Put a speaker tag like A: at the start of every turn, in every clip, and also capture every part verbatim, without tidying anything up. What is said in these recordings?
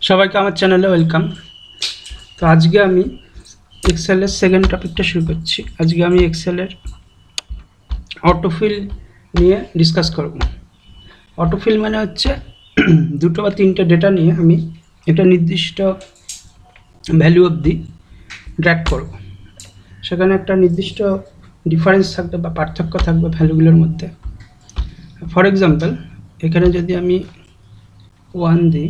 A: সবাইকে আমার চ্যানেলে ওয়েলকাম। তো আজকে আমি এক্সেলের সেকেন্ড টপিকটা শুরু করছি। আজকে আমি এক্সেলের অটোফিল নিয়ে ডিসকাস করব। অটোফিল মানে হচ্ছে দুটো বা তিনটে ডেটা নিয়ে আমি একটা নির্দিষ্ট ভ্যালু অবধি ড্র্যাগ করব। সেখানে একটা নির্দিষ্ট ডিফারেন্স থাকবে বা পার্থক্য থাকবে ভ্যালুগুলোর মধ্যে। ফর এক্সাম্পল, এখানে যদি আমি ওয়ান দিই,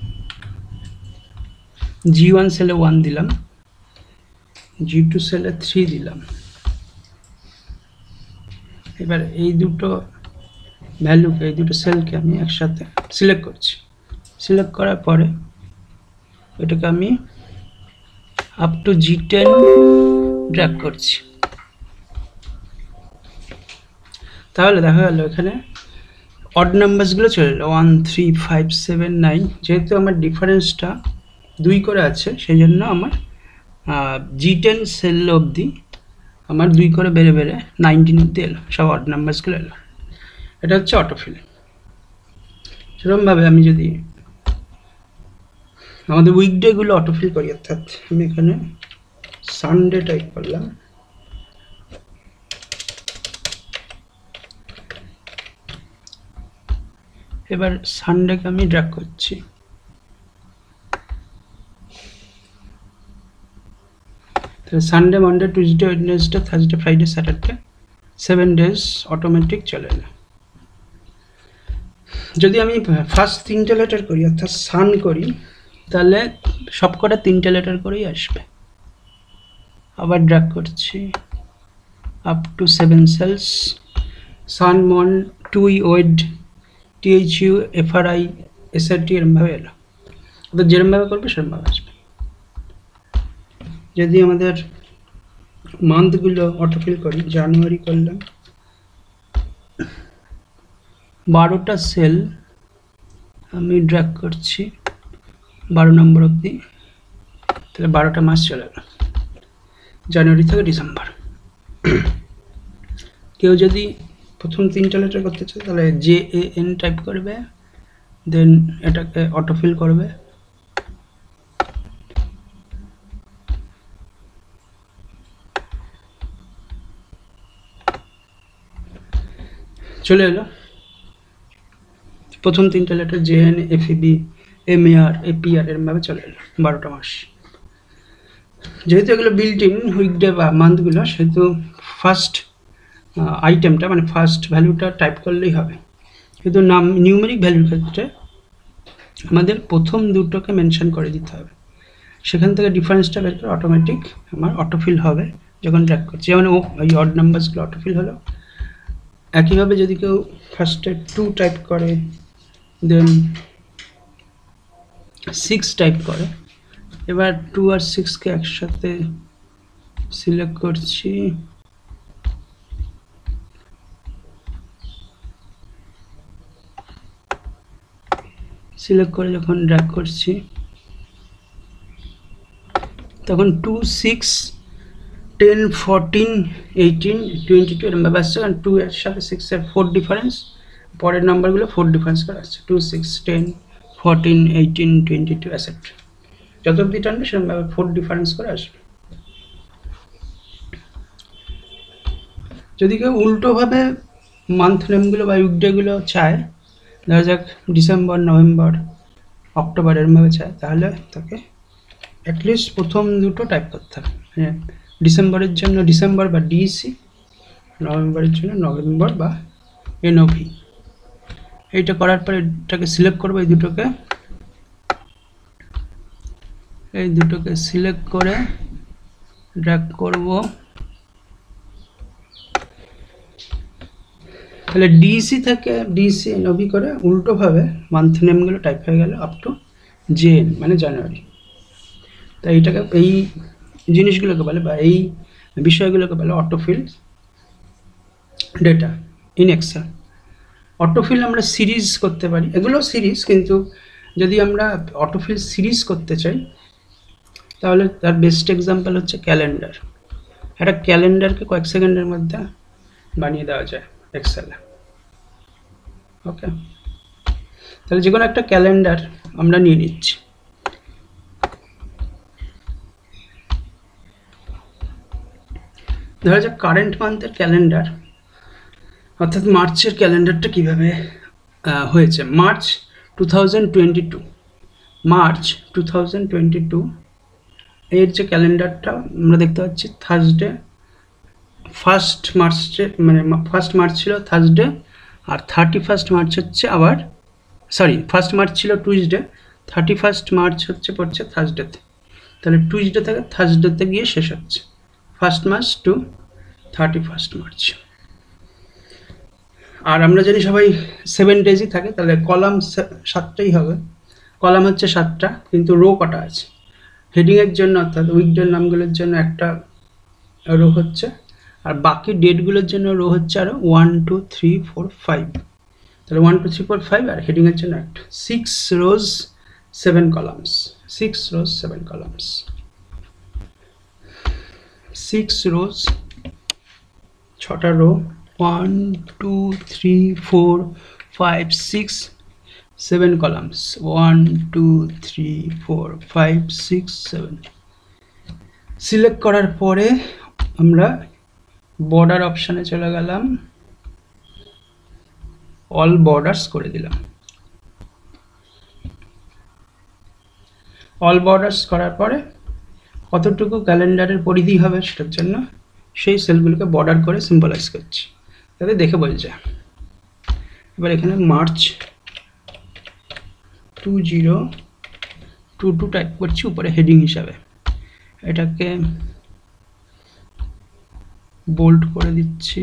A: জি ওয়ান সেলে ওয়ান দিলাম, জি টু সেলে থ্রি দিলাম। এবার এই দুটো ভ্যালুকে, এই দুটো সেলকে আমি একসাথে সিলেক্ট করছি। সিলেক্ট করার পরে এটাকে আমি up to G ten drag করছি। তাহলে দেখা গেল এখানে অড নাম্বারসগুলো চলে এলো, one three five seven nine. যেহেতু আমার ডিফারেন্সটা দুই করে আছে, সেই জন্য আমার জি টেন সেল অবধি আমার দুই করে বেড়ে বেড়ে নাইনটিন অবধি এলো, সব অড নাম্বারসগুলো এলো। এটা হচ্ছে অটোফিল। সেরকমভাবে আমি যদি আমাদের উইকডেগুলো অটোফিল করি, অর্থাৎ আমি এখানে সানডে টাইপ করলাম, এবার সানডেকে আমি ড্র্যাগ করছি। তাহলে Sunday, Monday, Tuesday, Wednesday, Thursday, Friday, Saturday, seven days automatic চলে এলো। যদি আমি ফার্স্ট তিনটে লেটার করি, অর্থাৎ সান করি, তাহলে সব কটা তিনটে লেটার করেই আসবে। আবার ড্র্যাগ করছি up to seven cells, Sun, Mon, Tue, Wed, T H U, F R I, S R T, এরমভাবে এলো। অর্থাৎ যেরমভাবে করবে সেরমভাবে আসবে। যদি আমাদের মান্থগুলো অটোফিল করি, জানুয়ারি করলাম, বারোটা সেল আমি ড্র্যাগ করছি বারো নম্বর অবধি, তাহলে বারোটা মাস চলে গেল, জানুয়ারি থেকে ডিসেম্বর। কেউ যদি প্রথম তিনটা লেটার করতে চায়, তাহলে জে এ এন টাইপ করবে, দেন এটাকে অটোফিল করবে। চলে এলো প্রথম তিনটে letter, J N, F E B, M A R, A P R, এরমভাবে চলে এলো বারোটা মাস। যেহেতু এগুলো বিল্ট ইন উইকডে বা মান্থগুলো, সেহেতু ফার্স্ট আইটেমটা মানে ফার্স্ট ভ্যালুটা টাইপ করলেই হবে। কিন্তু নাম নিউমেরিক ভ্যালুর ক্ষেত্রে আমাদের প্রথম দুটোকে মেনশন করে দিতে হবে। সেখান থেকে ডিফারেন্সটা বের করে অটোমেটিক আমার অটোফিল হবে যখন ড্র্যাগ করছি। যেমন ও এই অড নাম্বারসগুলো অটোফিল হলো। একইভাবে যদি কেউ ফার্স্টে টু টাইপ করে, দেন সিক্স টাইপ করে, এবার টু আর সিক্সকে একসাথে সিলেক্ট করছি, সিলেক্ট করে যখন ড্র্যাগ করছি, তখন two, six, ten, fourteen, eighteen, twenty two এরমভাবে আসছে। কারণ টু এর সাথে সিক্সের ফোর ডিফারেন্স, পরের নাম্বারগুলো ফোর ডিফারেন্স করে আসছে, two, six, ten, fourteen, eighteen, twenty two asset. যত অব্দি টানবে সেরকমভাবে ফোর ডিফারেন্স করে আসবে। যদি কেউ উল্টোভাবে মান্থ নেমগুলো বা উইকডেগুলো চায়, ধরা যাক ডিসেম্বর, নভেম্বর, অক্টোবর এরমভাবে চায়, তাহলে তাকে অ্যাটলিস্ট প্রথম দুটো টাইপ করতে হবে। হ্যাঁ, ডিসেম্বরের জন্য ডিসেম্বর বা ডিসি, নভেম্বরের জন্য নভেম্বর বা এনওভি। এইটা করার পরে এটাকে সিলেক্ট করবো, এই দুটোকে এই দুটোকে সিলেক্ট করে ড্র্যাগ করব। তাহলে ডিসি থেকে ডিসি এনওভি করে উল্টোভাবে মান্থ নেমগুলো টাইপ হয়ে গেল আপ টু জেন মানে জানুয়ারি। তাই এইটাকে, এই জিনিসগুলোকে বলে বা এই বিষয়গুলোকে বলে autofill data in Excel. Autofill আমরা সিরিজ করতে পারি, এগুলো সিরিজ, কিন্তু যদি আমরা অটোফিল সিরিজ করতে চাই তাহলে তার বেস্ট এক্সাম্পল হচ্ছে ক্যালেন্ডার। একটা ক্যালেন্ডারকে কয়েক সেকেন্ডের মধ্যে বানিয়ে দেওয়া যায় এক্সেলে। ওকে, তাহলে যে কোনো একটা ক্যালেন্ডার আমরা নিয়ে নিচ্ছি। ধরা যাক কারেন্ট মান্থের ক্যালেন্ডার, অর্থাৎ মার্চের ক্যালেন্ডারটা কীভাবে হয়েছে। March two thousand twenty two March two thousand twenty two এর যে ক্যালেন্ডারটা আমরা দেখতে পাচ্ছি, থার্সডে ফার্স্ট মার্চে, মানে ফার্স্ট মার্চ ছিল থার্সডে, আর থার্টি ফার্স্ট মার্চ হচ্ছে আবার, সরি ফার্স্ট মার্চ ছিল টুইসডে, থার্টি ফার্স্ট মার্চ হচ্ছে পড়ছে থার্সডেতে। তাহলে টুইসডে থেকে থার্সডেতে গিয়ে শেষ হচ্ছে, first March to thirty first March. আর আমরা জানি সবাই সেভেন ডেজই থাকে, তাহলে কলাম সাতটাই হবে। কলাম হচ্ছে সাতটা, কিন্তু রো কটা আছে? হেডিংয়ের জন্য অর্থাৎ উইকডের নামগুলোর জন্য একটা রো হচ্ছে, আর বাকি ডেটগুলোর জন্য রো হচ্ছে আরও one two three four five. তাহলে one two three four five, আর হেডিংয়ের জন্য একটা, six rows seven columns, six rows seven columns, six rows ছটা row, one two three four five six seven columns, one two three four five six seven. Select করার পরে আমরা border অপশানে চলে গেলাম, অল বর্ডার্স করে দিলাম। অল বর্ডার্স করার পরে কতটুকু ক্যালেন্ডারের পরিধি হবে সেটার জন্য সেই সেলগুলোকে বর্ডার করে সিম্বলাইজ করছি, যাতে দেখে বোঝা যায়। এবার এখানে March two zero two two type করছি উপরে হেডিং হিসাবে, এটাকে বোল্ড করে দিচ্ছি।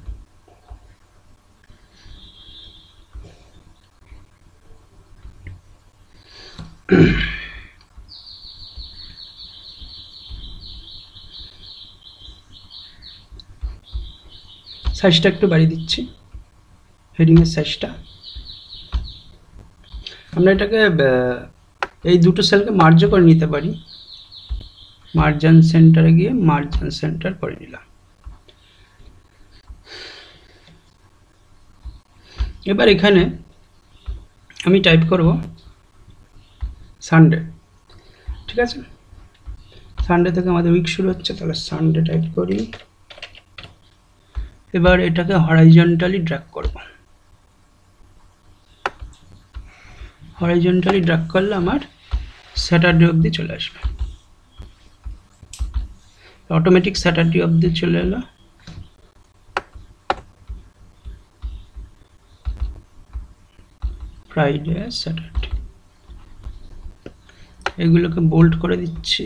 A: সাইজটা একটু বাড়িয়ে দিচ্ছি, হেডিংয়ের সাইজটা। আমরা এটাকে এই দুটো সেলকে মার্জও করে নিতে পারি, মার্জান সেন্টারে গিয়ে মার্জান সেন্টার করে নিলাম। এবার এখানে আমি টাইপ করব সানডে, ঠিক আছে? সানডে থেকে আমাদের উইক শুরু হচ্ছে, তাহলে সানডে টাইপ করি। এবার এটাকে হরাইজন্টালি ড্র্যাগ করব, হরাইজন্টালি ড্র্যাগ করলে আমার স্যাটারডে অবধি চলে আসবে, অটোমেটিক স্যাটারডে অবধি চলে এলো। ফ্রাইডে, স্যাটারডে, এগুলোকে বোল্ড করে দিচ্ছি।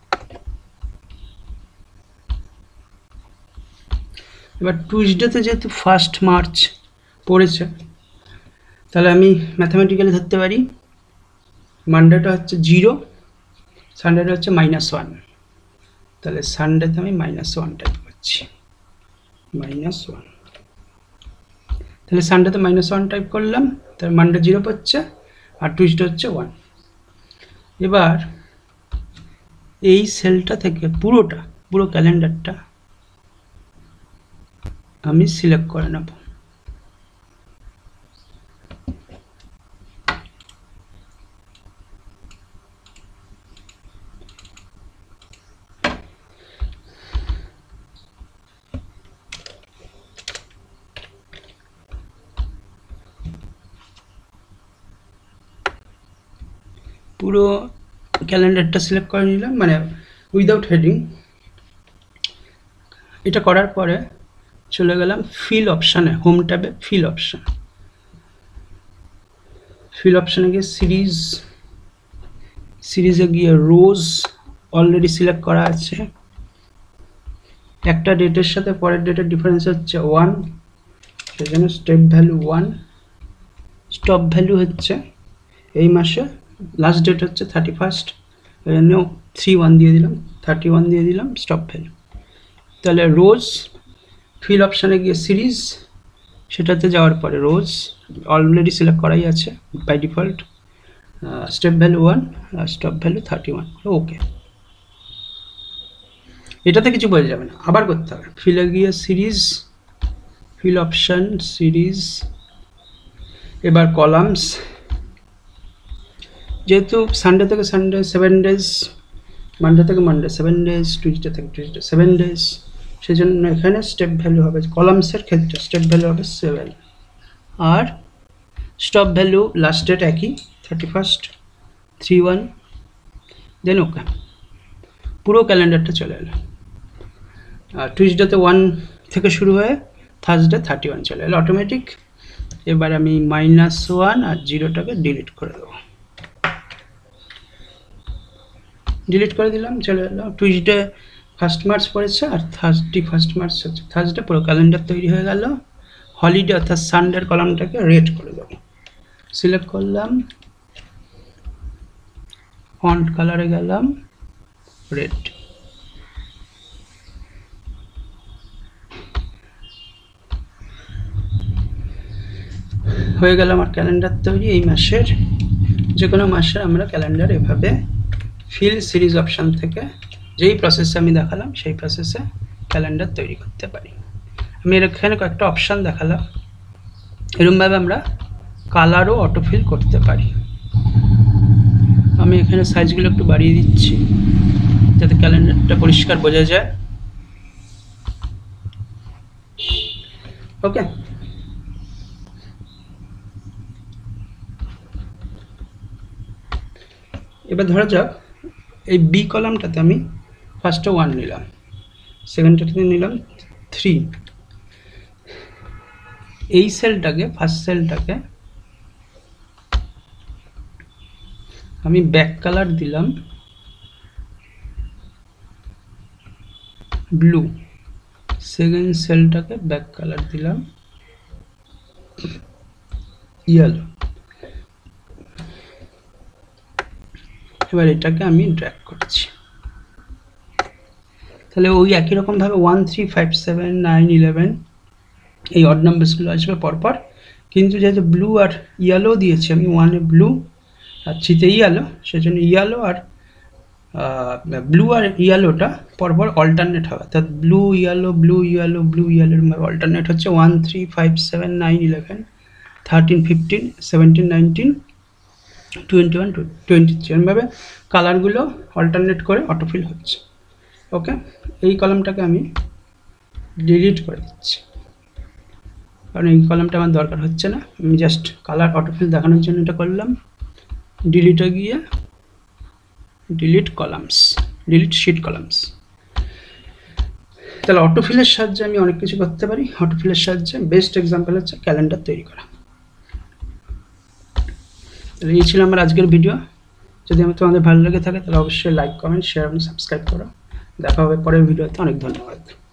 A: এবার টুইসডেতে যেহেতু ফার্স্ট মার্চ পড়েছে, তাহলে আমি ম্যাথামেটিক্যালি ধরতে পারি মানডেটা হচ্ছে জিরো, সানডেটা হচ্ছে মাইনাস ওয়ান। তাহলে সানডেতে আমি মাইনাস ওয়ান টাইপ করছি, মাইনাস ওয়ান। তাহলে সানডেতে মাইনাস ওয়ান টাইপ করলাম, তাহলে মানডে জিরো পড়ছে, আর টুইসডে হচ্ছে ওয়ান। এবার এই সেলটা থেকে পুরোটা, পুরো ক্যালেন্ডারটা আমি সিলেক্ট করে নেব। পুরো ক্যালেন্ডারটা সিলেক্ট করে নিলাম, মানে উইদাউট হেডিং। এটা করার পরে চলে গেলাম ফিল অপশানে, হোম ট্যাবে ফিল অপশান, ফিল অপশানে গিয়ে সিরিজ, সিরিজে গিয়ে রোজ অলরেডি সিলেক্ট করা আছে। একটা ডেটের সাথে পরের ডেটের ডিফারেন্স হচ্ছে ওয়ান, সেজন্য step value one. Stop value হচ্ছে এই মাসে লাস্ট ডেট হচ্ছে থার্টি ফার্স্ট, ওই জন্য থ্রি ওয়ান দিয়ে দিলাম, থার্টি ওয়ান দিয়ে দিলাম স্টপ ভ্যালু। তাহলে রোজ, ফিল অপশানে গিয়ে সিরিজ, সেটাতে যাওয়ার পরে রোজ অলরেডি সিলেক্ট করাই আছে by default, step value one, stop value thirty one, okay. এটাতে কিছু বোঝা যাবে না, আবার করতে হবে। ফিলে গিয়ে সিরিজ, ফিল অপশান, সিরিজ, এবার কলামস। যেহেতু সানডে থেকে সানডে সেভেন ডেজ, মানডে থেকে মানডে সেভেন ডেজ, টিউসডে থেকে টিউসডে সেভেন ডেজ, সেজন্য এখানে স্টেপ ভ্যালু হবে, কলামসের ক্ষেত্রে স্টেপ ভ্যালু হবে সেভেন, আর স্টপ ভ্যালু লাস্ট ডেট একই thirty first three one, then okay, পুরো ক্যালেন্ডারটা চলে এলো। আর টুইসডেতে ওয়ান থেকে শুরু হয়ে থার্সডে থার্টি ওয়ান চলে এলো অটোমেটিক। এবার আমি মাইনাস ওয়ান আর জিরোটাকে ডিলিট করে দেবো, ডিলিট করে দিলাম, চলে এলো। টুইসডে ফার্স্ট মার্চ পড়েছে আর থার্সডে ফার্স্ট মার্চ হচ্ছে থার্সডে, পুরো ক্যালেন্ডার তৈরি হয়ে গেল। হলিডে অর্থাৎ সানডের কলামটাকে রেড করে দেবো, সিলেক্ট করলাম, ফন্ট কালারে গেলাম রেড, হয়ে গেল আমার ক্যালেন্ডার তৈরি। এই মাসের যে কোনো মাসের আমরা ক্যালেন্ডার এভাবে ফিল সিরিজ অপশান থেকে যেই প্রসেসে আমি দেখালাম সেই প্রসেসে ক্যালেন্ডার তৈরি করতে পারি। আমি এর এখানে কয়েকটা অপশান দেখালাম, এরকমভাবে আমরা কালারও অটোফিল করতে পারি। আমি এখানে সাইজগুলো একটু বাড়িয়ে দিচ্ছি যাতে ক্যালেন্ডারটা পরিষ্কার বোঝা যায়। ওকে, এবার ধরা যাক এই বি কলামটাতে আমি ফার্স্টে ওয়ান নিলাম, সেকেন্ডটাতে নিলাম থ্রি, এই সেলটাকে ফার্স্ট সেলটাকে আমি ব্যাক কালার দিলাম ব্লু, সেকেন্ড সেলটাকে ব্যাক কালার দিলাম ইয়েলো। এবার এটাকে আমি ড্র্যাগ করছি, তাহলে ওই একই রকমভাবে one three five seven nine eleven এই অড নাম্বারসগুলো আসবে পরপর, কিন্তু যেহেতু ব্লু আর ইয়েলো দিয়েছি আমি, ওয়ানে ব্লু আর থ্রিতে ইয়েলো, সেজন্য ইয়েলো আর ব্লু আর ইয়েলোটা পরপর অল্টারনেট হবে, অর্থাৎ blue yellow blue yellow blue ইয়েলোর অল্টারনেট হচ্ছে one three five seven nine eleven thirteen fifteen seventeen nineteen twenty one twenty three, এরমভাবে কালারগুলো অল্টারনেট করে অটোফিল হচ্ছে। ওকে, এই কলামটাকে আমি ডিলিট করে দিচ্ছি কারণ এই কলামটা আমার দরকার হচ্ছে না, আমি জাস্ট কালার অটোফিল দেখানোর জন্য এটা করলাম। ডিলিটে গিয়ে delete columns, delete sheet columns. তাহলে অটোফিলের সাহায্যে আমি অনেক কিছু করতে পারি। অটোফিলের সাহায্যে বেস্ট এক্সাম্পল হচ্ছে ক্যালেন্ডার তৈরি করা। তাহলে এই ছিল আমার আজকের ভিডিও। যদি আমার তোমাদের ভালো লেগে থাকে তাহলে অবশ্যই লাইক কমেন্ট শেয়ার এবং সাবস্ক্রাইব করো। দেখা হবে পরের ভিডিওতে। অনেক ধন্যবাদ।